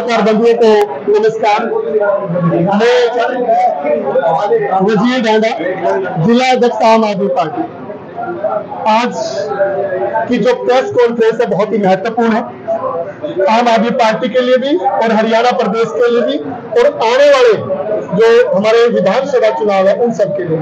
पत्रकार बंधुओं को नमस्कार। मैं वजीर डांडा, जिला अध्यक्ष आम आदमी पार्टी। आज की जो प्रेस कॉन्फ्रेंस है बहुत ही महत्वपूर्ण है, आम आदमी पार्टी के लिए भी और हरियाणा प्रदेश के लिए भी, और आने वाले जो हमारे विधानसभा चुनाव है उन सब के लिए।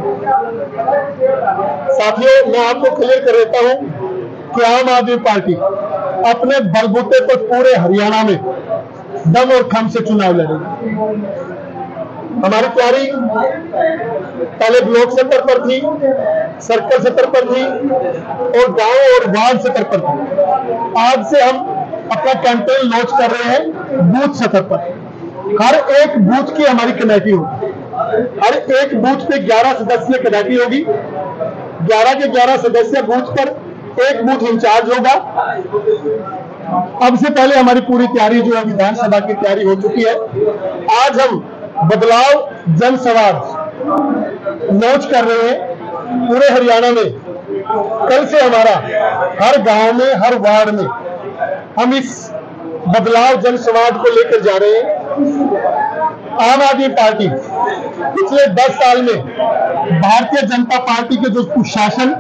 साथियों, मैं आपको क्लियर कर देता हूं कि आम आदमी पार्टी अपने बलबूते पर पूरे हरियाणा में दम और खम से चुनाव लड़ेगी। हमारी तैयारी पहले ब्लॉक स्तर पर थी, सर्कल स्तर पर थी और गांव और वार्ड स्तर पर थी। आज से हम अपना कैंपेन लॉन्च कर रहे हैं बूथ स्तर पर। हर एक बूथ की हमारी कमेटी होगी, हर एक बूथ पे 11 सदस्यीय कमेटी होगी। 11 के 11 सदस्य बूथ पर एक बूथ इंचार्ज होगा। अब से पहले हमारी पूरी तैयारी जो है विधानसभा की तैयारी हो चुकी है। आज हम बदलाव जनसंवाद लॉन्च कर रहे हैं पूरे हरियाणा में। कल से हमारा हर गांव में, हर वार्ड में हम इस बदलाव जनसंवाद को लेकर जा रहे हैं। आम आदमी पार्टी पिछले 10 साल में भारतीय जनता पार्टी के जो कुशासन,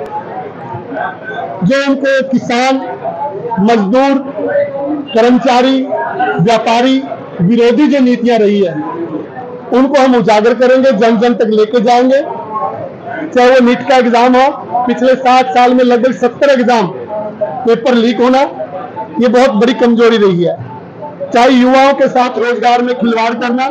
जो उनको किसान, मजदूर, कर्मचारी, व्यापारी विरोधी जो नीतियां रही है उनको हम उजागर करेंगे, जन जन तक लेके जाएंगे। चाहे वो नीट का एग्जाम हो, पिछले 7 साल में लगभग 70 एग्जाम पेपर लीक होना, ये बहुत बड़ी कमजोरी रही है। चाहे युवाओं के साथ रोजगार में खिलवाड़ करना,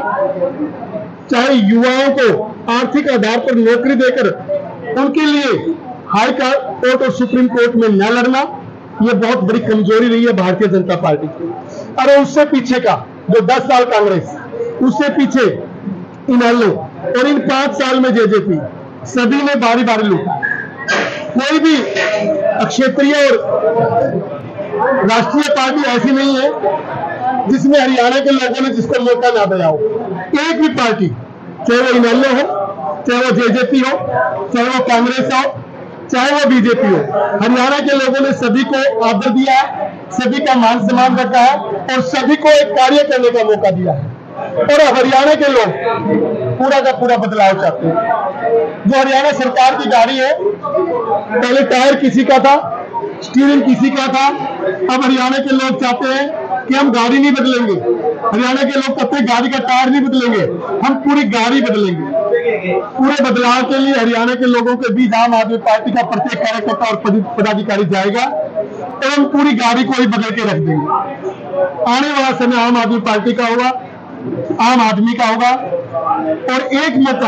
चाहे युवाओं को आर्थिक आधार पर नौकरी देकर उनके लिए हाई कोर्ट और सुप्रीम कोर्ट में न लड़ना, यह बहुत बड़ी कमजोरी रही है भारतीय जनता पार्टी की। और उससे पीछे का जो 10 साल कांग्रेस, उससे पीछे इनेलो और इन 5 साल में जेजेपी, सभी ने बारी बारी लूटा। कोई भी क्षेत्रीय और राष्ट्रीय पार्टी ऐसी नहीं है जिसमें हरियाणा के लोगों ने जिसको मौका ना दिया हो। एक भी पार्टी, चाहे वो इनेलो हो, चाहे वो जेजेपी हो, चाहे वो कांग्रेस हो, चाहे वो बीजेपी हो, हरियाणा के लोगों ने सभी को आदर दिया है, सभी का मान सम्मान रखा है और सभी को एक कार्य करने का मौका दिया है। और हरियाणा के लोग पूरा का पूरा बदलाव चाहते हैं। जो हरियाणा सरकार की गाड़ी है, पहले टायर किसी का था, स्टीयरिंग किसी का था, अब हरियाणा के लोग चाहते हैं कि हम गाड़ी नहीं बदलेंगे। हरियाणा के लोग कहते हैं गाड़ी का टायर नहीं बदलेंगे, हम पूरी गाड़ी बदलेंगे। पूरे बदलाव के लिए हरियाणा के लोगों के बीच आम आदमी पार्टी का प्रत्येक कार्यकर्ता और पदाधिकारी जाएगा और हम पूरी गाड़ी को ही बदल के रख देंगे। आने वाला समय आम आदमी पार्टी का होगा, आम आदमी का होगा। और एक मौका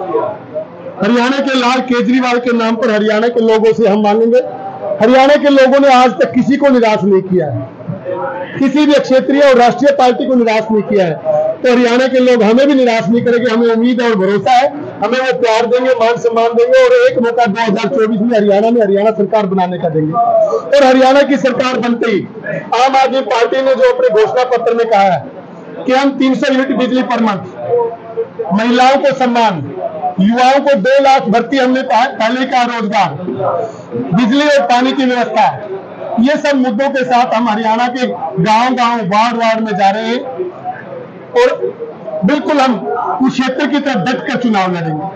हरियाणा के लाल केजरीवाल के नाम पर हरियाणा के लोगों से हम मांगेंगे। हरियाणा के लोगों ने आज तक किसी को निराश नहीं किया है, किसी भी क्षेत्रीय और राष्ट्रीय पार्टी को निराश नहीं किया है। तो हरियाणा के लोग हमें भी निराश नहीं करेंगे। हमें उम्मीद और भरोसा है, हमें वो प्यार देंगे, मान सम्मान देंगे और एक मौका 2024 में हरियाणा सरकार बनाने का देंगे। और हरियाणा की सरकार बनते ही आम आदमी पार्टी ने जो अपने घोषणा पत्र में कहा है कि हम 300 यूनिट बिजली पर मंथ, महिलाओं को सम्मान, युवाओं को 2 लाख भर्ती, हमने पहले का रोजगार, बिजली और पानी की व्यवस्था, ये सब मुद्दों के साथ हम हरियाणा के गांव-गांव, वार्ड-वार्ड में जा रहे हैं और बिल्कुल हम कुरुक्षेत्र की तरफ डट कर चुनाव लड़ेंगे।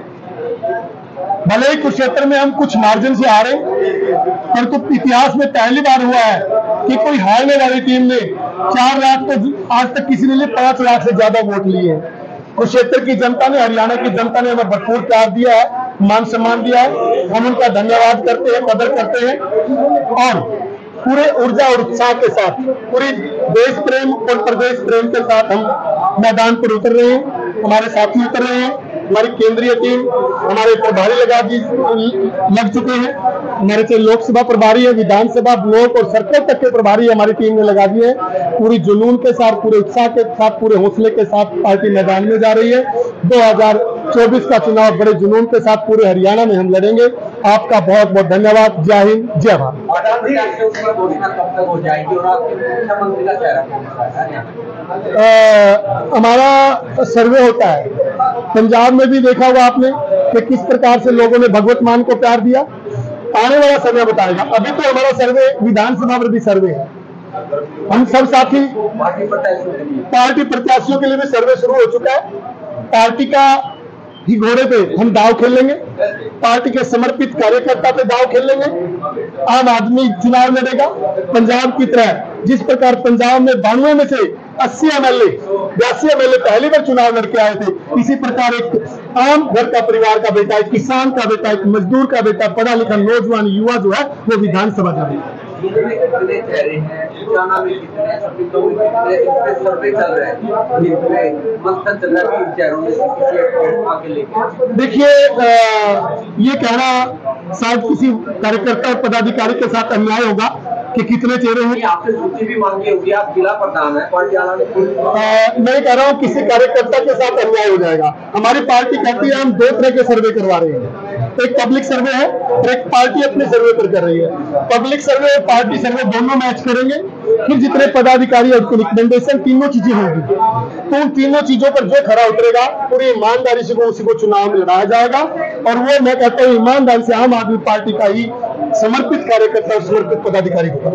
भले ही कुरुक्षेत्र में हम कुछ मार्जिन से हारे, परंतु इतिहास में पहली बार हुआ है कि कोई हारने वाली टीम ने 4 लाख को आज तक किसी ने 5 लाख से ज्यादा वोट लिए हैं। कुरुक्षेत्र की जनता ने, हरियाणा की जनता ने हमें भरपूर प्यार दिया है, मान सम्मान दिया है। हम उनका धन्यवाद करते हैं, कदर करते हैं और पूरे ऊर्जा और उत्साह के साथ, पूरी देश प्रेम और प्रदेश प्रेम के साथ हम मैदान पर उतर रहे हैं। हमारे साथी उतर रहे हैं, हमारी केंद्रीय टीम, हमारे प्रभारी लग चुके हैं। हमारे से लोकसभा प्रभारी है, विधानसभा, ब्लॉक और सर्कल तक के प्रभारी हमारी टीम ने लगा दिए हैं। पूरी जुनून के साथ, पूरे उत्साह के साथ, पूरे हौसले के साथ पार्टी मैदान में जा रही है। 2024 का चुनाव बड़े जुनून के साथ पूरे हरियाणा में हम लड़ेंगे। आपका बहुत बहुत धन्यवाद। जय हिंद, जय भारत। हमारा सर्वे होता है, पंजाब में भी देखा होगा आपने कि किस प्रकार से लोगों ने भगवत मान को प्यार दिया। आने वाला समय बताएगा। अभी तो हमारा सर्वे विधानसभा पर भी सर्वे है। हम सब साथी पार्टी प्रत्याशियों के लिए भी सर्वे शुरू हो चुका है। पार्टी का ही घोड़े पे हम दाव खेलेंगे, पार्टी के समर्पित कार्यकर्ता पे दाव खेलेंगे। आम आदमी चुनाव लड़ेगा पंजाब की तरह। जिस प्रकार पंजाब में 92 में से 80 एमएलए 82 एमएलए पहली बार चुनाव लड़के आए थे, इसी प्रकार एक आम घर का परिवार का बेटा, एक किसान का बेटा, एक मजदूर का बेटा, पढ़ा लिखा नौजवान युवा जो है वो विधानसभा जाएगा। कितने चेहरे हैं, जाना में कितने, सर्वे चल रहा है, मंथन चल रहा है चेहरों में आगे लेके। देखिए, ये कहना शायद किसी कार्यकर्ता और पदाधिकारी के साथ अन्याय होगा कि कितने चेहरे हैं। आपसे सूची भी मांगी होगी, आप जिला प्रधान है पार्टी वाला मैं कह रहा हूँ किसी कार्यकर्ता के साथ अन्याय हो जाएगा। हमारी पार्टी कहती है हम 2 तरह के सर्वे करवा रहे हैं, एक पब्लिक सर्वे है और एक पार्टी अपने सर्वे पर कर रही है। पब्लिक सर्वे और पार्टी सर्वे दोनों मैच करेंगे, फिर जितने पदाधिकारी और रिकमेंडेशन तीनों चीजें होंगी, तो उन तीनों चीजों पर जो खरा उतरेगा पूरी ईमानदारी से उसी को चुनाव में लड़ाया जाएगा। और वो मैं कहता हूँ ईमानदारी से आम आदमी पार्टी का ही समर्पित कार्यकर्ता और समर्पित पदाधिकारी होगा।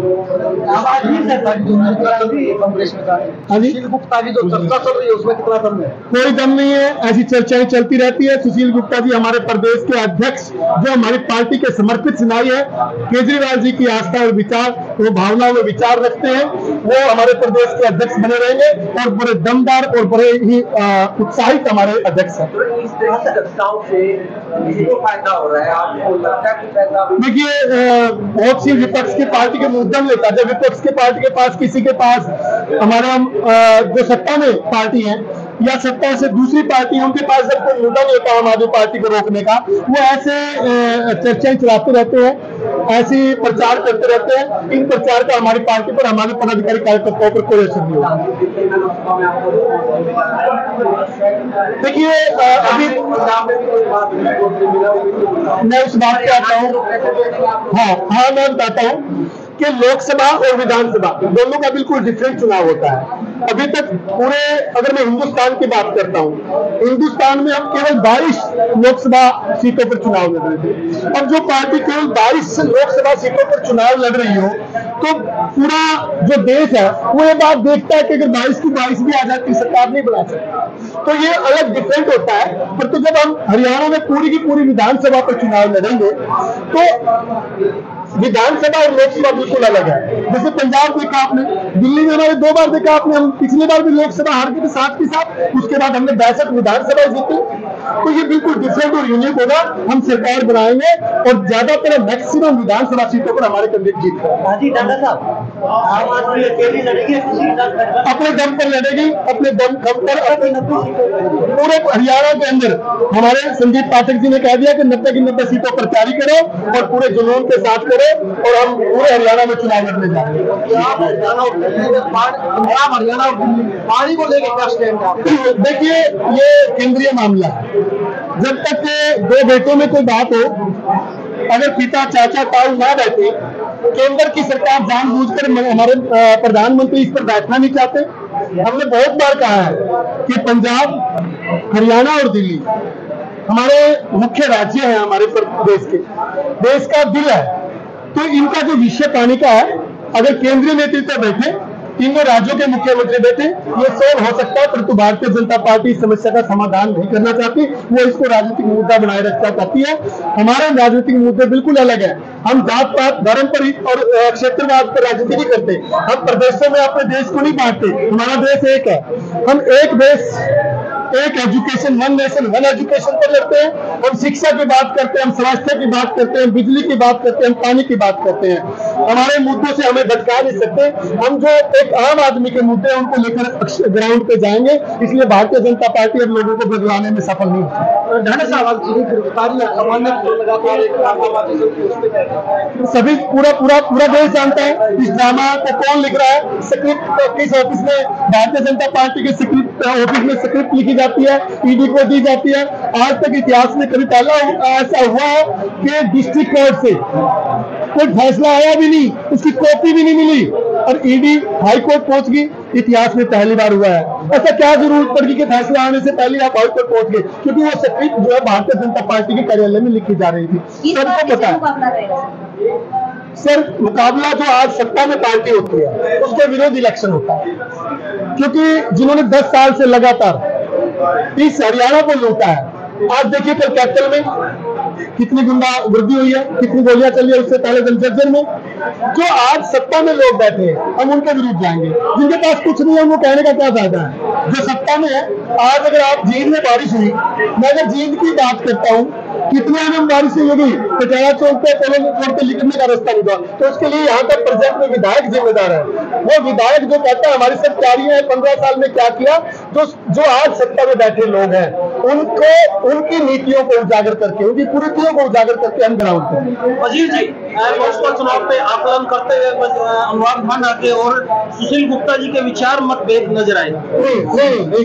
हाँ जी, गुप्ता की जो चर्चा चल रही है उसमें कितना दम है? कोई दम नहीं है, ऐसी चर्चाएं चलती रहती है। सुशील गुप्ता जी हमारे प्रदेश के अध्यक्ष जो हमारी पार्टी के समर्पित चुनावी है, केजरीवाल जी की आस्था और विचार, वो भावनाओं में विचार रखते हैं, वो हमारे प्रदेश के अध्यक्ष बने रहेंगे और बड़े दमदार और बड़े ही उत्साहित हमारे अध्यक्ष हैं। इस तरह की चर्चाओं से किसको फायदा हो रहा है? आपको लगता है कि फायदा? देखिए, बहुत सी विपक्ष की पार्टी के मुद्दा लेता है। जब विपक्ष के पार्टी के पास किसी के पास हमारा जो सत्ता में पार्टी है या सत्ता से दूसरी पार्टी है, उनके पास जब कोई मुद्दा नहीं होता आम आदमी पार्टी को रोकने का, वो ऐसे चर्चाएं चलाते रहते हैं, ऐसी प्रचार करते रहते हैं। इन प्रचार का हमारी पार्टी पर, हमारे पदाधिकारी कार्यकर्ताओं पर कोई असर नहीं होगा। देखिए, अभी मैं उस बात पे आता हूँ। हाँ, मैं बताता हूँ कि लोकसभा और विधानसभा दोनों का बिल्कुल डिफरेंट चुनाव होता है। अभी तक पूरे, अगर मैं हिंदुस्तान की बात करता हूँ, हिंदुस्तान में हम केवल 22 लोकसभा सीटों पर चुनाव लड़ रहे थे। अब जो पार्टी केवल 22 लोकसभा सीटों पर चुनाव लड़ रही हो, तो पूरा जो देश है वो ये बात देखता है कि अगर 22 की 22 भी आ जाती सरकार नहीं बना सकती, तो ये अलग डिफरेंट होता है। पर तो जब हम हरियाणा में पूरी की पूरी विधानसभा पर चुनाव लड़ेंगे तो विधानसभा और लोकसभा बिल्कुल अलग है। जैसे पंजाब देखा आपने, दिल्ली में हमारे 2 बार देखा आपने, हम पिछली बार भी लोकसभा हार गए थे साथ के साथ, उसके बाद हमने 62 विधानसभा जीती। तो ये बिल्कुल डिफरेंट और यूनिक होगा। हम सरकार बनाएंगे और ज्यादातर मैक्सिमम विधानसभा सीटों पर हमारे कैंडिडेट जीत अपने दम पर लड़ेगी, अपने दम पर। पूरे हरियाणा के अंदर हमारे संदीप पाठक जी ने कह दिया कि 90 की 90 सीटों पर तैयारी करो और पूरे जुनून के साथ करो, और हम पूरे हरियाणा में चुनाव लड़ने जा रहे हैं। पानी को लेकर क्या स्टैंड है? देखिए, ये केंद्रीय मामला है। जब तक 2 बेटों में कोई बात हो, अगर पिता चाचा ताऊ ना बैठे, केंद्र की सरकार जानबूझकर, हमारे प्रधानमंत्री इस पर बैठना नहीं चाहते। हमने बहुत बार कहा है कि पंजाब, हरियाणा और दिल्ली हमारे मुख्य राज्य हैं, हमारे प्रदेश के, देश का दिल है। तो इनका जो विषय पानी का है, अगर केंद्रीय नेतृत्व बैठे, तीनों राज्यों के मुख्यमंत्री बैठे, ये सोल्व हो सकता है। परंतु भारतीय जनता पार्टी इस समस्या का समाधान नहीं करना चाहती, वो इसको राजनीतिक मुद्दा बनाए रखना चाहती है। हमारे राजनीतिक मुद्दे बिल्कुल अलग है। हम जात पात, धर्म पर और क्षेत्रवाद पर राजनीति नहीं करते। हम प्रदेशों में अपने देश को नहीं बांटते। हमारा देश एक है। हम एक देश, एक एजुकेशन, 1 नेशन 1 एजुकेशन पर लड़ते हैं। हम शिक्षा की बात करते हैं, हम स्वास्थ्य की बात करते हैं, बिजली की बात करते हैं, हम पानी की बात करते हैं। हमारे मुद्दों से हमें भटका नहीं सकते। हम जो एक आम आदमी के मुद्दे हैं उनको लेकर ग्राउंड पे जाएंगे। इसलिए भारतीय जनता पार्टी अब लोगों को बदलाने में सफल नहीं होती। सभी पूरा देश जानता है इस ड्रामा को कौन लिख रहा है। स्क्रिप्ट किस ऑफिस में, भारतीय जनता पार्टी के स्क्रिप्ट ऑफिस में स्क्रिप्ट लिखी जाती है, ईडी को दी जाती है। आज तक इतिहास में कभी पहला ऐसा हुआ कि डिस्ट्रिक्ट कोर्ट से कोई फैसला आया भी नहीं, उसकी कॉपी भी नहीं मिली और ईडी हाई कोर्ट पहुंच गई। इतिहास में पहली बार हुआ है। ऐसा क्या जरूरत पड़ गई कि फैसला आने से पहले आप हाई कोर्ट पहुंच गए? क्योंकि वो स्क्रिप्ट जो है भारतीय जनता पार्टी के कार्यालय में लिखी जा रही थी। सबको पता है, सर, मुकाबला जो आज सत्ता में पार्टी होती है उसके विरोध इलेक्शन होता है, क्योंकि जिन्होंने 10 साल से लगातार इस हरियाणा को लूटा है, आज देखिए कल कैपिटल में कितनी गुंडागर्दी हुई है, कितनी गोलियां चली है, उससे पहले जमशेदपुर में। जो आज सत्ता में लोग बैठे हैं, हम उनके विरुद्ध जाएंगे। जिनके पास कुछ नहीं है उनको कहने का क्या फायदा है। जो सत्ता में है, आज अगर आप जींद में बारिश हुई, मैं अगर जींद की बात करता हूँ, कितने एमएम बारिश हुई होगी, पटियाला चौक पे पोलो रोड पे निकलने का रास्ता नहीं था, तो उसके लिए यहाँ का प्रेजेंट में विधायक जिम्मेदार है। वो विधायक जो कहता है हमारी सब तैयारियां है, 15 साल में क्या किया, जो आज सत्ता में बैठे लोग हैं उनको उनकी नीतियों को उजागर करके, उनकी कुरीतियों को उजागर करके हम ग्राउंड पे। वजीर जी, लोकसभा चुनाव पे आकलन करते हुए अनुराग ठाकुर और सुशील गुप्ता जी के विचार मतभेद नजर आए। नहीं,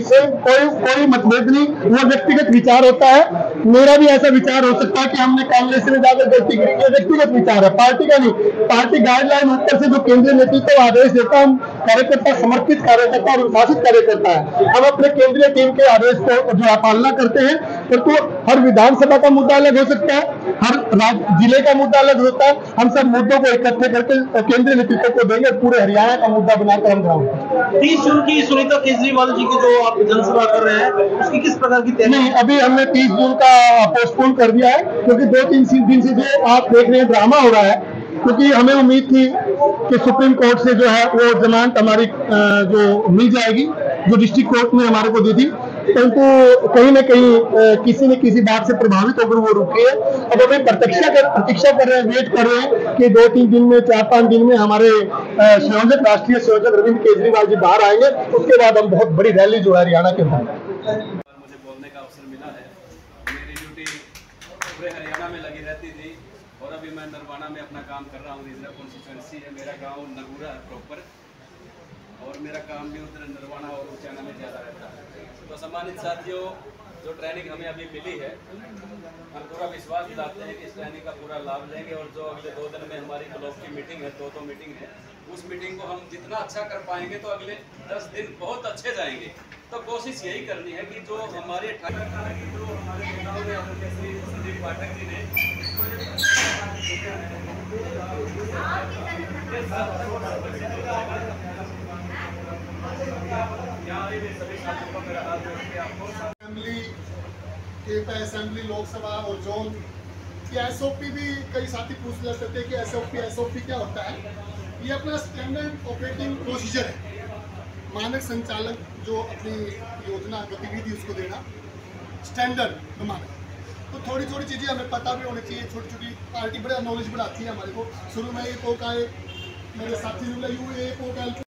कोई मतभेद नहीं, वो व्यक्तिगत विचार होता है। मेरा भी ऐसा विचार हो सकता है कि हमने कांग्रेस में जाकर गलती करी, ये व्यक्तिगत विचार है, पार्टी का नहीं। पार्टी गाइडलाइन ऊपर से जो केंद्रीय नेतृत्व आदेश देता है, हम कार्यकर्ता, समर्पित कार्यकर्ता और अनुशासित कार्यकर्ता है, हम अपने केंद्रीय टीम के आदेश को जो पालना करते हैं। तो हर विधानसभा का मुद्दा अलग हो सकता है, हर जिले का मुद्दा अलग होता है। हम सब मुद्दों को इकट्ठे करके केंद्रीय नेतृत्व को देंगे, पूरे हरियाणा का मुद्दा बनाकर हम ग्राउंड। 30 जून की सुनीता केजरीवाल जी की जो आप जनसभा कर रहे हैं, उसकी किस प्रकार की तैयारी? नहीं, अभी हमने 30 जून का पोस्टपोन कर दिया है, क्योंकि 2-3 दिन से जो आप देख रहे हैं ड्रामा हो रहा है, क्योंकि हमें उम्मीद थी कि सुप्रीम कोर्ट से जो है वो जमानत हमारी जो मिल जाएगी, जो डिस्ट्रिक्ट कोर्ट ने हमारे को दी थी, परंतु कहीं न कहीं किसी न किसी बात से प्रभावित होकर वो रुकी है। अब हमें प्रतीक्षा कर रहे हैं, वेट कर रहे हैं कि 2-3 दिन में, 4-5 दिन में हमारे संयोजक, राष्ट्रीय संयोजक अरविंद केजरीवाल जी बाहर आएंगे। उसके बाद हम बहुत बड़ी रैली जो है हरियाणा के अंदर। मुझे बोलने का अवसर मिला है। मेरी ड्यूटी पूरे हरियाणा में लगी रहती थी और अभी मैं नरवाना में अपना काम कर रहा हूँ। रिजर्व कॉन्स्टिट्यूंसी है, मेरा गांव नगूरा है प्रॉपर, और मेरा काम भी उधर नरवाना और उचाना में ज़्यादा रहता है। तो सम्मानित साथियों, जो ट्रेनिंग हमें अभी मिली है, हम पूरा विश्वास दिलाते हैं कि इस ट्रेनिंग का पूरा लाभ लेंगे, और जो अगले 2 दिन में हमारी ब्लॉक की मीटिंग है, 2 मीटिंग है, उस मीटिंग को हम जितना अच्छा कर पाएंगे तो अगले 10 दिन बहुत अच्छे जाएंगे। तो कोशिश यही करनी है कि जो हमारे संदीप पाठक जी ने असेंबली, लोकसभा और जोन की एसओपी भी कई साथी पूछ लेते थे कि एसओपी क्या होता है। ये अपना स्टैंडर्ड ऑपरेटिंग प्रोसीजर है, मानक संचालन जो अपनी योजना गतिविधि उसको देना, स्टैंडर्ड मानक। तो थोड़ी थोड़ी चीज़ें हमें पता भी होनी चाहिए, छोटी छोटी पार्टी बड़ा नॉलेज बढ़ाती है हमारे को। शुरू में एक मेरे साथी ने